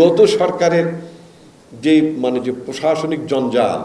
বিগত সরকারের যে যে প্রশাসনিক জঞ্জাল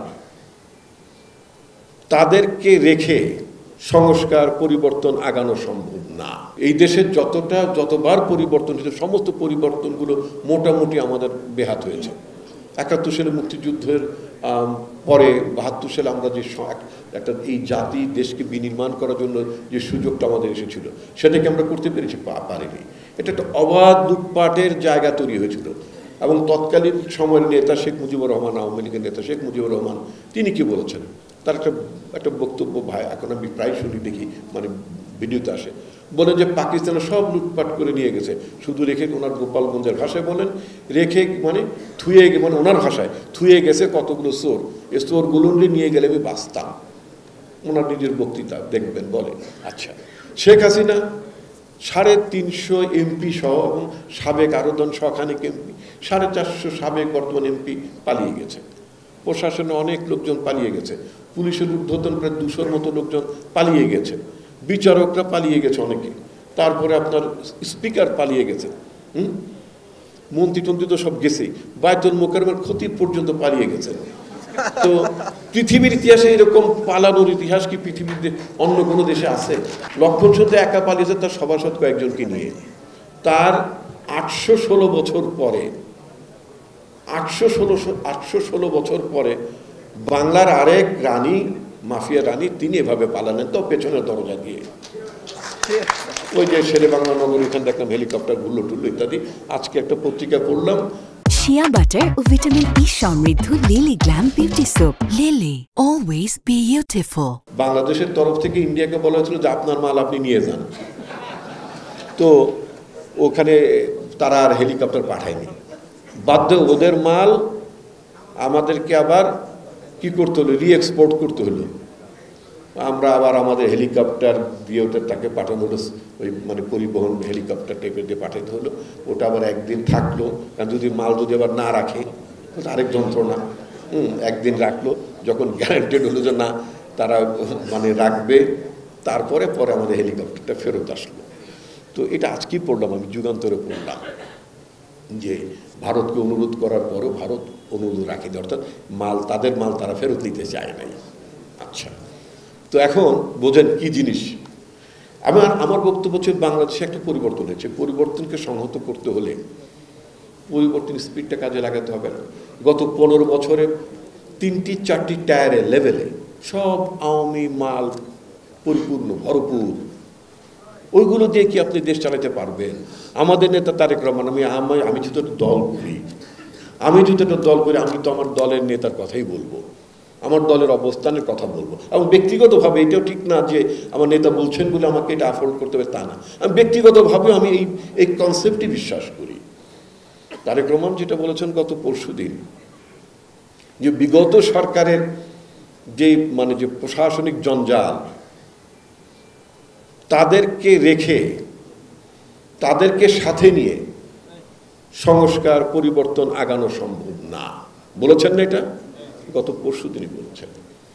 তাদেরকে রেখে সংস্কার পরিবর্তন আগানো সম্ভব না। এই দেশের যতবার পরিবর্তন হয়েছে সমস্ত পরিবর্তনগুলো মোটামুটি আমাদের বেহাত হয়েছে। ৭১ সালে মুক্তিযুদ্ধের পরে ৭২ সালে আমরা যে একটা এই জাতি দেশকে বিনির্মাণ করার জন্য যে সুযোগটা আমাদের এসেছিল সেটাকে আমরা করতে পেরেছি পারিনি। এটা একটা অবাধ লুটপাটের জায়গা তৈরি হয়েছিল এবং তৎকালীন সময়ের নেতা শেখ মুজিবুর রহমান, আওয়ামী লীগের নেতা শেখ মুজিবুর রহমান, তিনি কি বলেছেন, তার একটা বক্তব্য ভাই এখন আমি প্রায় শুনি, দেখি ভিডিওতে আসে, বলেন যে পাকিস্তানে সব লুটপাট করে নিয়ে গেছে, শুধু রেখে ওনার গোপালগঞ্জের ভাষায় বলেন রেখে থুয়ে ওনার ভাষায় থুয়ে গেছে কতগুলো চোর, এই চোরগুলো নিয়ে গেলে আমি বাঁচতাম। ওনার নিজের বক্তৃতা দেখবেন বলে। আচ্ছা, শেখ হাসিনা 350 এমপি সহ এবং সাবেক আরো শখানেক এমপি, 450 সাবেক বর্তমান এমপি পালিয়ে গেছে। প্রশাসনে অনেক লোকজন পালিয়ে গেছে, পুলিশের ঊর্ধ্বতন প্রায় 200-র মতো লোকজন পালিয়ে গেছে, বিচারকরা পালিয়ে গেছে অনেকে, তারপরে আপনার স্পিকার পালিয়ে গেছে, মন্ত্রী তো সব গেছেই, বায়তুল মোকাররমের খতিব পর্যন্ত পালিয়ে গেছে। তো পৃথিবীর ইতিহাসে এরকম পালানোর ইতিহাস কি পৃথিবীতে অন্য কোনো দেশে আছে? লক্ষণ শুনতে একা পালিয়েছে তার সভাসদ কয়েকজনকে নিয়ে। তার 816 বছর পরে 816 বছর পরে বাংলার আরেক রানী, মাফিয়া রানী, তিনি এভাবে পালালেন, তো পেছনের দরজা দিয়ে। ওই যে শেরে বাংলা নগর, এখানে দেখলাম হেলিকপ্টার ঘুরলো টুল্লো ইত্যাদি। আজকে একটা পত্রিকা পড়লাম, শিয়া বাটার ও ভিটামিন ই সমৃদ্ধ Lily glam beauty soap. Lily, always beautiful. বাংলাদেশের তরফ থেকে ইন্ডিয়াকে বলা হয়েছিল যে আপনার মাল আপনি নিয়ে যান, তো ওখানে তারা আর হেলিকপ্টার পাঠায়নি, বাধ্য ওদের মাল আমাদেরকে আবার কি করতে হলো, রিএক্সপোর্ট করতে হলো। আমরা আবার আমাদের হেলিকপ্টার দিয়ে তাকে পাঠানো হলো, ওই পরিবহন হেলিকপ্টার টাইপের দিয়ে পাঠাতে হলো। ওটা আবার একদিন থাকলো, কারণ যদি মাল আবার না রাখে আরেক যন্ত্রণা। একদিন রাখলো, যখন গ্যারান্টেড হলো যে না তারা রাখবে, তারপরে আমাদের হেলিকপ্টারটা ফেরত আসলো। তো এটা আজকেই পড়লাম, আমি যুগান্তরে পড়লাম যে ভারতকে অনুরোধ করার পরও ভারত অনুরোধ রাখেনি, অর্থাৎ তাদের মাল তারা ফেরত নিতে চায় নাই। আচ্ছা, তো এখন বোঝেন কি জিনিস। আমার বক্তব্য হচ্ছে বাংলাদেশে একটা পরিবর্তন হয়েছে, পরিবর্তনকে সংহত করতে হলে পরিবর্তন স্পিডটা কাজে লাগাতে হবে না। গত 15 বছরে 3-4টি টায়ারের লেভেলে সব আওয়ামী মাল পরিপূর্ণ, ভরপুর। ওইগুলো দিয়ে কি আপনি দেশ চালাতে পারবেন? আমাদের নেতা তারেক রহমান, আমি যদি একটা দল করি, আমি তো আমার দলের নেতার কথাই বলবো, আমার দলের অবস্থানের কথা বলবো। এবং ব্যক্তিগতভাবে এটাও ঠিক না যে আমার নেতা বলছেন বলে আমাকে এটা অ্যাফোর্ড করতে হবে, তা না। আমি ব্যক্তিগতভাবেও আমি এই কনসেপ্টই বিশ্বাস করি। তারেক রহমান যেটা বলেছেন গত পরশুদিন, যে বিগত সরকারের যে যে প্রশাসনিক জঞ্জাল তাদেরকে রেখে তাদেরকে সাথে নিয়ে সংস্কার পরিবর্তন আগানো সম্ভব না, বলেছেন না? এটা গত পরশুদিনই বলেছেন।